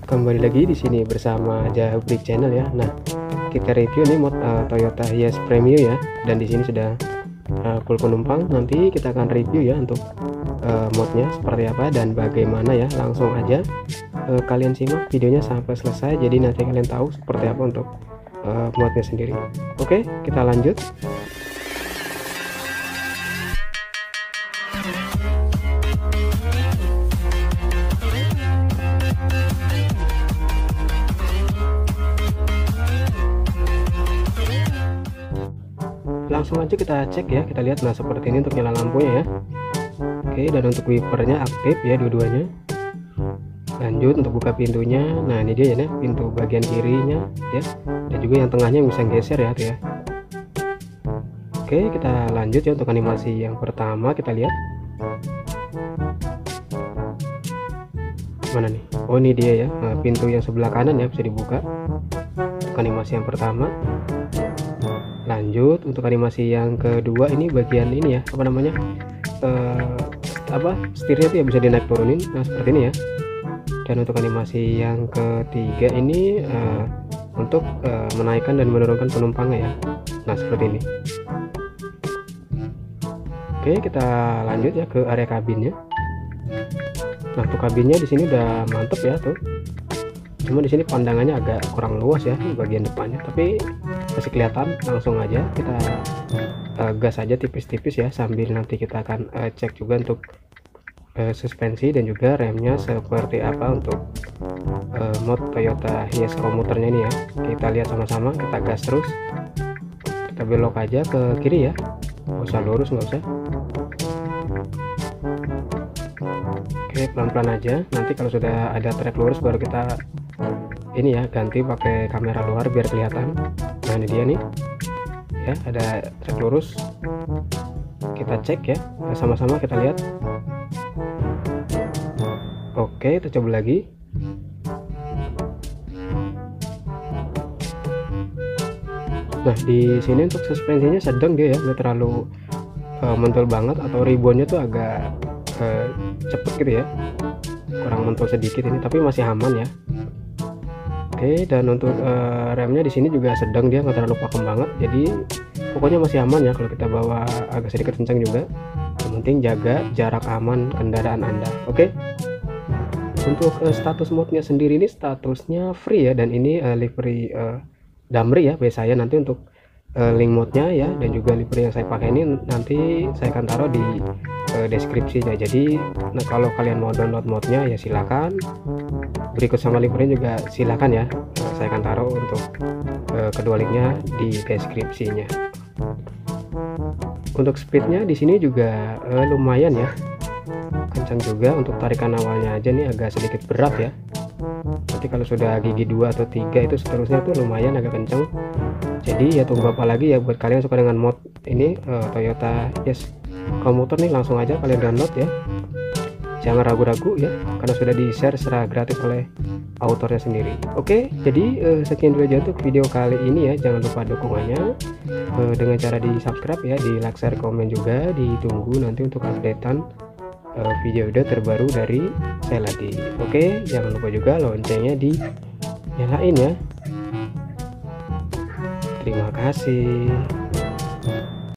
Kembali lagi di sini bersama Jabrik Channel ya. Nah, kita review nih mod Toyota Hiace Premio ya. Dan di sini sudah full penumpang. Nanti kita akan review ya untuk modnya seperti apa dan bagaimana ya. Langsung aja kalian simak videonya sampai selesai. Jadi nanti kalian tahu seperti apa untuk modnya sendiri. Oke, kita lanjut. Langsung aja kita cek ya, kita lihat. Nah, seperti ini untuk nyala lampunya ya. Oke, dan untuk wipernya aktif ya dua-duanya. Lanjut untuk buka pintunya. Nah, ini dia ya, pintu bagian kirinya ya, dan juga yang tengahnya bisa geser ya tuh ya. Oke, kita lanjut ya untuk animasi yang pertama. Kita lihat mana nih. Oh, ini dia ya, pintu yang sebelah kanan ya bisa dibuka untuk animasi yang pertama. Lanjut untuk animasi yang kedua, ini bagian ini ya, apa namanya, setirnya tuh ya bisa dinaik turunin. Nah, seperti ini ya. Dan untuk animasi yang ketiga ini untuk menaikkan dan menurunkan penumpangnya ya. Nah, seperti ini. Oke, kita lanjut ya ke area kabinnya. Nah, untuk kabinnya di sini udah mantep ya tuh. Cuma di sini pandangannya agak kurang luas ya di bagian depannya, tapi masih kelihatan. Langsung aja kita gas aja tipis-tipis ya, sambil nanti kita akan cek juga untuk suspensi dan juga remnya seperti apa untuk mod Toyota Hiace komuternya ini ya. Kita lihat sama-sama, kita gas terus, kita belok aja ke kiri ya, nggak usah lurus, nggak usah. Oke, pelan-pelan aja. Nanti kalau sudah ada trek lurus baru kita ini ya, ganti pakai kamera luar biar kelihatan. Nah, ini dia nih ya, ada trek lurus. Kita cek ya, sama-sama kita lihat. Oke, kita coba lagi. Nah, di sini untuk suspensinya sedang dia ya, nggak terlalu mentul banget, atau ribbonnya tuh agak cepet gitu ya, kurang mentul sedikit ini, tapi masih aman ya. Oke, dan untuk remnya di sini juga sedang, dia nggak terlalu pakem banget, jadi pokoknya masih aman ya kalau kita bawa agak sedikit kencang juga. Yang penting jaga jarak aman kendaraan Anda. Oke. Untuk status modnya sendiri ini statusnya free ya, dan ini livery Damri ya biasanya. Nanti untuk link modnya ya dan juga livery yang saya pakai ini nanti saya akan taruh di deskripsinya. Jadi nah, kalau kalian mau download modnya ya silakan, berikut sama livery juga silakan ya. Saya akan taruh untuk kedua linknya di deskripsinya. Untuk speednya di sini juga lumayan ya, kencang juga. Untuk tarikan awalnya aja nih agak sedikit berat ya. Nanti kalau sudah gigi 2 atau 3 itu seterusnya tuh lumayan agak kencang. Jadi ya tunggu apa lagi ya, buat kalian suka dengan mod ini Toyota Hiace komuter nih, langsung aja kalian download ya. Jangan ragu-ragu ya, karena sudah di share secara gratis oleh autornya sendiri. Oke, jadi sekian dulu aja untuk video kali ini ya. Jangan lupa dukungannya dengan cara di subscribe ya, di like, share, komen juga. Ditunggu nanti untuk updatean video-video terbaru dari saya lagi. Oke, jangan lupa juga loncengnya dinyalain ya. Terima kasih.